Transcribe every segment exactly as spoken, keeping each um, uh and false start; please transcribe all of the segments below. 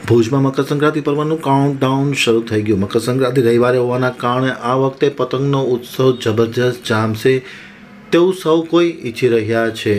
ભુજમાં મકર સંક્રાંતિ પર્વનું કાઉન્ટડાઉન શરૂ થઈ ગયું। મકર સંક્રાંતિ રવિવારે હોવાના કારણે આ વખતે પતંગનો ઉત્સવ જબરજસ્ત જામશે તેવું સૌ કોઈ ઈચ્છી રહ્યા છે।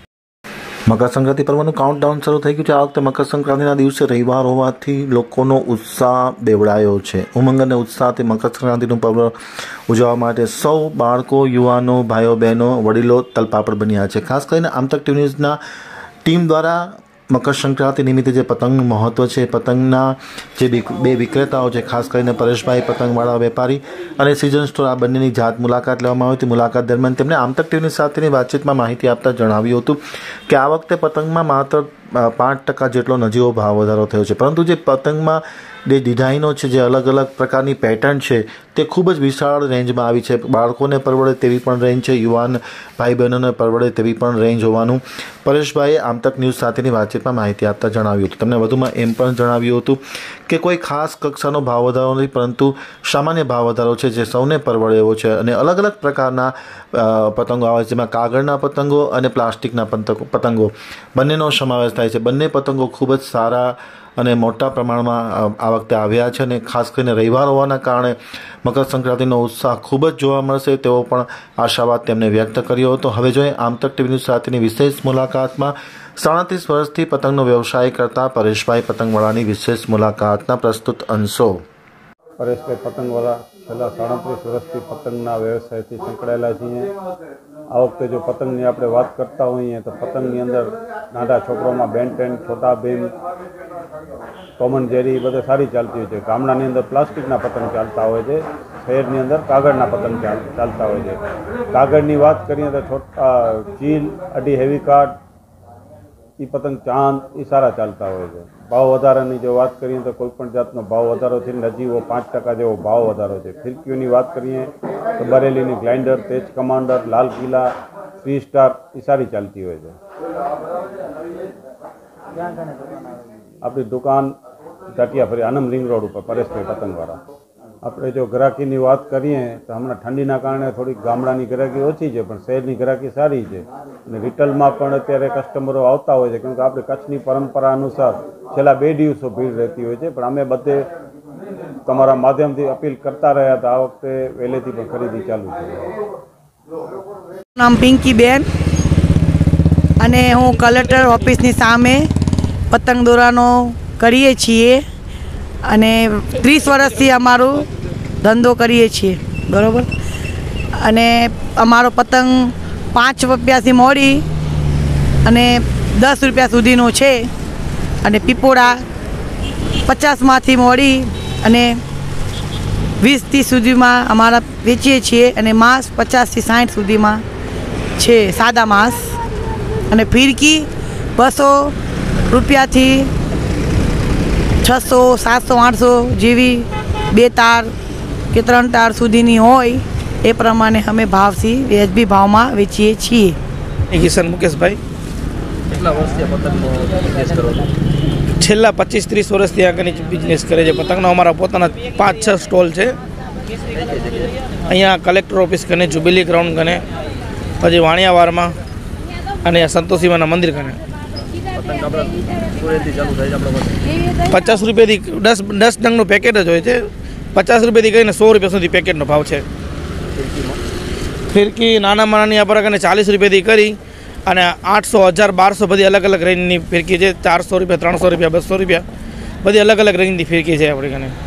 મકર સંક્રાંતિ પર્વનું કાઉન્ટડાઉન શરૂ થઈ ગયું છે। આ વખતે મકર સંક્રાંતિના દિવસે રવિવાર હોવાથી લોકોનો ઉત્સાહ બેવડાયો છે। ઉમંગ અને ઉત્સાહથી મકર સંક્રાંતિનું પર્વ ઉજવવા માટે સૌ બાળકો, યુવાનો, ભાઈઓ બહેનો, વડીલો તલપાપડ બન્યા છે। ખાસ કરીને આમતક ટીવી ન્યૂઝના ટીમ દ્વારા મકર સંક્રાંતિ નિમિત્તે જે પતંગનું મહત્વ છે, પતંગના જે બે વિક્રેતાઓ છે, ખાસ કરીને પરેશભાઈ પતંગવાળા વેપારી અને સિઝન સ્ટોર, આ બંનેની જાત મુલાકાત લેવામાં આવી હતી। મુલાકાત દરમિયાન તેમણે આમતક ટીવીની સાથેની વાતચીતમાં માહિતી આપતા જણાવ્યું હતું કે આ વખતે પતંગમાં માત્ર પાંચ ટકા જેટલો નજીવો ભાવ વધારો થયો છે, પરંતુ જે પતંગમાં જે ડિઝાઇનો છે, જે અલગ અલગ પ્રકારની પેટર્ન છે, તે ખૂબ જ વિશાળ રેન્જમાં આવી છે। બાળકોને પરવડે તેવી પણ રેન્જ છે, યુવાન ભાઈ બહેનોને પરવડે તેવી પણ રેન્જ હોવાનું પરેશભાઈએ આમતક ન્યૂઝ સાથેની વાતચીતમાં માહિતી આપતા જણાવ્યું હતું। તેમણે વધુમાં એમ પણ જણાવ્યું હતું કે કોઈ ખાસ કક્ષાનો ભાવ વધારો નથી, પરંતુ સામાન્ય ભાવ વધારો છે જે સૌને પરવડે એવો છે। અને અલગ અલગ પ્રકારના પતંગો આવે છે, જેમાં કાગળના પતંગો અને પ્લાસ્ટિકના પતંગો બંનેનો સમાવેશ થાય છે। બંને પતંગો ખૂબ જ સારા અને મોટા પ્રમાણમાં આ વખતે આવ્યા છે અને ખાસ કરીને રવિવાર હોવાના કારણે મકર સંક્રાંતિનો ઉત્સાહ ખૂબ જ જોવા મળશે તેવો પણ આશાવાદ તેમણે વ્યક્ત કર્યો હતો। હવે જોઈએ આમતક ટીવી ન્યૂઝ સાથેની વિશેષ મુલાકાતમાં સાડત્રીસ વર્ષથી પતંગનો વ્યવસાય કરતા પરેશભાઈ પતંગવાળાની વિશેષ મુલાકાતના પ્રસ્તુત અંશો। પરેશભાઈ પતંગવાળા છેલ્લા સાડત્રીસ વર્ષથી પતંગના વ્યવસાયથી સંકળાયેલા છીએ। આ વખતે જો પતંગની આપણે વાત કરતા હોઈએ તો પતંગની અંદર નાના છોકરાઓમાં Ben ten, Chhota Bheem, Tom and Jerry બધે સારી ચાલતી હોય છે। ગામડાની અંદર પ્લાસ્ટિકના પતંગ ચાલતા હોય છે, શહેરની અંદર કાગળના પતંગ ચાલતા હોય છે। કાગળની વાત કરીએ તો છોટા ચીલ, અઢી હેવી કાર્ડ, એ પતંગ ચાંદ એ સારા ચાલતા હોય છે। ભાવ વધારાની જો વાત કરીએ તો કોઈ પણ જાતનો ભાવ વધારો છે, નજીવો પાંચ ટકા જેવો ભાવ વધારો છે। ફિરકીઓની વાત કરીએ તો બરેલીની ગ્લાઇન્ડર, તેજ commander, Lal Qila, three star એ સારી ચાલતી હોય છે। આપણી દુકાન ટાટિયા ફરી આનંદ રિંગ રોડ ઉપર પરેશભાઈ પતંગવાળા। આપણે જો ગ્રાહકીની વાત કરીએ તો હમણાં ઠંડીના કારણે થોડીક ગામડાની ગ્રાહકી ઓછી છે, પણ શહેરની ગ્રાહકી સારી છે અને રિટેલમાં પણ અત્યારે કસ્ટમરો આવતા હોય છે, કેમકે આપણે કચ્છની પરંપરા અનુસાર છેલ્લા બે દિવસો ભીડ રહેતી હોય છે, પણ અમે બધે તમારા માધ્યમથી અપીલ કરતા રહ્યા હતા। આ વખતે વહેલેથી પણ ખરીદી ચાલુ છે। નામ પિંકીબેન અને હું કલેક્ટર ઓફિસની સામે પતંગ દોરાનો કરીએ છીએ અને ત્રીસ વર્ષથી અમારો ધંધો કરીએ છીએ, બરાબર। અને અમારો પતંગ પાંચ રૂપિયાથી મોડી અને દસ રૂપિયા સુધીનો છે અને પીપોળા પચાસમાંથી મોડી અને વીસ ત્રીસ સુધીમાં અમારા વેચીએ છીએ અને માંસ પચાસથી સાઠ સુધીમાં છે, સાદા માંસ। અને ફિરકી બસો રૂપિયાથી છસો, સાતસો, આઠસો જેવી બે તાર કે ત્રણ તાર સુધીની હોય એ પ્રમાણે અમે ભાવથી વ્યાજબી ભાવમાં વેચીએ છીએ। કિશન મુકેશભાઈ, કેટલા વર્ષથી પતંગનો બિઝનેસ કરો છો? છેલ્લા પચીસ ત્રીસ વર્ષથી આગળની બિઝનેસ કરે છે। પતંગનો અમારા પોતાના પાંચ છ સ્ટોલ છે અહીંયા કલેક્ટર ઓફિસ કને, જુબિલી ગ્રાઉન્ડ કને, પછી વાણિયાવારમાં અને સંતોષીમાના મંદિર કને। પચાસ રૂપિયાથી દસ દસ નંગનું પેકેટ જ હોય છે। પચાસ રૂપિયાથી કહીને સો રૂપિયા સુધી પેકેટનો ભાવ છે। ફિરકી નાનામાં નાની આપણા કને ચાલીસ રૂપિયાથી કરી અને આઠસો, હજાર, બારસો બધી અલગ અલગ રેન્જની ફિરકી છે। ચારસો રૂપિયા, ત્રણસો રૂપિયા, બસો રૂપિયા બધી અલગ અલગ રેન્જની ફિરકી છે આપણી કને।